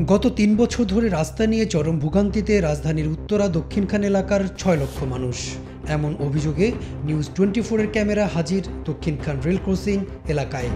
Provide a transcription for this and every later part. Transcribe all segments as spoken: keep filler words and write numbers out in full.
গত তিন বছর ধরে রাস্তা নিয়ে চরম ভোগান্তিতে রাজধানীর উত্তরা দক্ষিণখান এলাকার ছয় লক্ষ মানুষ। এমন অভিযোগে নিউজ টোয়েন্টি ফোরের ক্যামেরা হাজির দক্ষিণখান রেল ক্রসিং এলাকায়।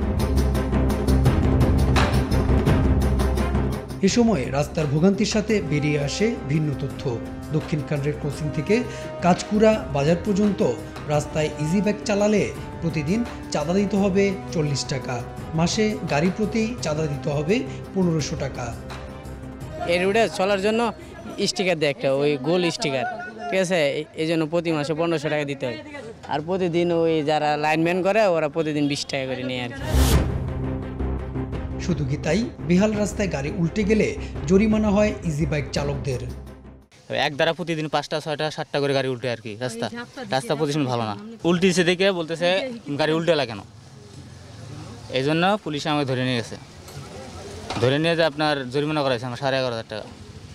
এ সময় রাস্তার ভোগান্তির সাথে বেরিয়ে আসে ভিন্ন তথ্য। দক্ষিণখান রেল ক্রসিং থেকে কাজকুড়া বাজার পর্যন্ত রাস্তায় ইজি বাইক চালালে প্রতিদিন চাঁদা দিতে হবে চল্লিশ টাকা, মাসে গাড়ি প্রতি চাঁদা দিতে হবে পনেরোশো টাকা। এই রুটে চলার জন্য স্টিকার দেয় একটা, ওই গোল স্টিকার, ঠিক আছে? এই জন্য প্রতি মাসে পনেরোশো টাকা দিতে হয়। আর প্রতিদিন ওই যারা লাইনম্যান করে ওরা প্রতিদিন বিশ টাকা করে নেয় আর কি। শুধু কি তাই, বেহাল রাস্তায় গাড়ি উল্টে গেলে জরিমানা হয় ইজি বাইক চালকদের। এক দ্বারা প্রতিদিন পাঁচটা ছয়টা সাতটা করে গাড়ি উল্টে আর কি। রাস্তা রাস্তা পজিশন ভালো না, উল্টিছে দেখে বলতেছে গাড়ি উল্টে এলা কেন, এই জন্য পুলিশে আমাকে ধরে নিয়ে গেছে। ধরে নিয়ে যে আপনার জরিমানা করাইছে আমার সাড়ে এগারো হাজার টাকা।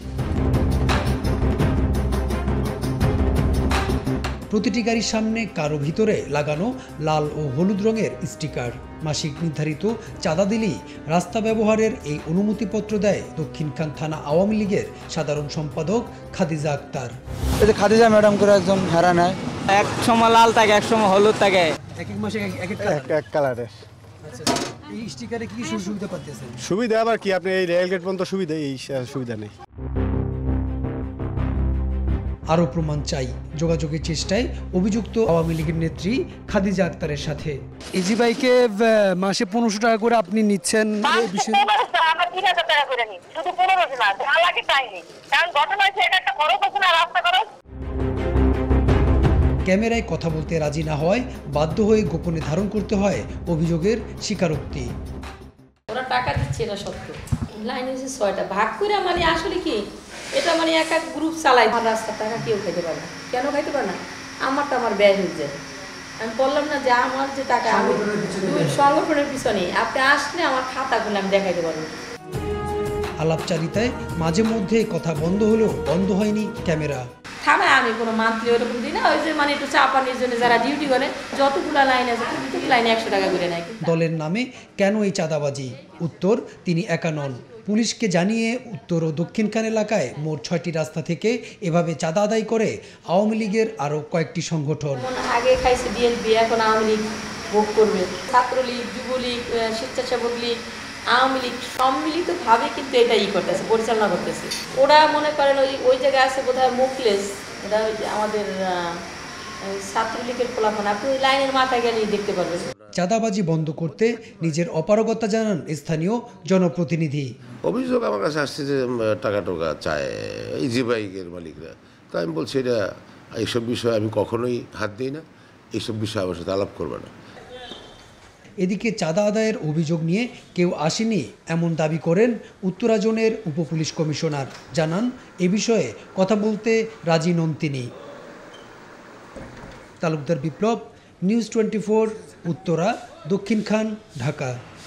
প্রতিটি গাড়ির সামনে কারো ভিতরে লাগানো লাল ও হলুদ রঙের স্টিকার। মাসিক নির্ধারিত চাঁদা দিলেই রাস্তা ব্যবহারের এই অনুমতিপত্র দেয় দক্ষিণখান থানা আওয়ামী লীগের সাধারণ সম্পাদক খাদিজা আক্তার। এই যে খাদিজা ম্যাডাম করে একজন হারা নেয়, এক সময় লাল থাকে, এক সময় হলুদ থাকে, এক এক মাসে এক এক কালারের। এই স্টিকারে কি সুবিধা পাচ্ছেন? সুবিধা আবার কি, আপনি এই রেলগেট পর্যন্ত সুবিধা, এই সুবিধা নেই। আরও প্রমাণ চাই, যোগাযোগের চেষ্টায় অভিযুক্ত আওয়ামী লীগের নেত্রী খাদিজা আক্তারের সাথে। ইজি বাইকে মাসে পনেরোশো টাকা করে আপনি নিচ্ছেন, ক্যামেরায় কথা বলতে রাজি না হয় বাধ্য হয়ে গোপনে ধারণ করতে হয় অভিযোগের স্বীকারোক্তি। ওরা টাকা দিচ্ছে, এটা সত্য। লাইন হচ্ছে ছয়টা ভাগ করে, মানে আসলে কি এটা মানে এক এক গ্রুপ চালায়। আমার রাস্তার টাকা কেউ খাইতে পারে না। কেন খাইতে পারে না? আমারটা আমার ব্যয় হয়ে যায়। আমি বললাম না যে আমার যে টাকা আমি সংগঠনের পিছনে, আপনি আসলে আমার খাতাগুলো আমি দেখাইতে পারবো। আলাপচারিতায় মাঝে মধ্যে কথা বন্ধ হলেও বন্ধ হয়নি ক্যামেরা। থানায় আমি কোনো মান্থলি ওরকম দিই না, ওই যে মানে একটু চাপানির জন্য যারা ডিউটি করে যতগুলো লাইন আছে প্রত্যেক লাইনে একশো টাকা করে নেয়। দলের নামে কেন এই চাঁদাবাজি? উত্তর, তিনি একা নন। পুলিশকে জানিয়ে উত্তর ও দক্ষিণখান এলাকায় মোট ছয়টি রাস্তা থেকে এভাবে চাঁদা আদায় করে আওয়ামী লীগের আরও কয়েকটি সংগঠন। আগে খাইছে বিএনপি, এখন আওয়ামী লীগ ভোগ করবে। ছাত্রলীগ, যুবলীগ, স্বেচ্ছাসেবক লীগ, আওয়ামী লীগ সম্মিলিতভাবে কিন্তু এটা ই করতেছে, পরিচালনা করতেছে। ওরা মনে করেন ওই ওই জায়গায় আছে বোধহয় মুখলেস, এটা ওই যে আমাদের ছাত্রলীগের ফলাফল, আপনি ওই লাইনের মাথায় গেলেই দেখতে পারবেন। চাঁদাবাজি বন্ধ করতে নিজের অপারগতা জানান স্থানীয় জনপ্রতিনিধি। অভিযোগ আমার কাছে আসছে যে টাকা টোকা চায় ইজি বাইকের মালিকরা। তা আমি বলছি এটা এইসব বিষয়ে আমি কখনোই হাত দিই না, এইসব বিষয়ে আমার সাথে আলাপ করবে না। এদিকে চাঁদা আদায়ের অভিযোগ নিয়ে কেউ আসেনি এমন দাবি করেন উত্তরা জোনের উপপুলিশ কমিশনার। জানান, এ বিষয়ে কথা বলতে রাজি নন তিনি। Talukdar Biplob, news twenty four, Uttara, Dakshinkhan, Dhaka.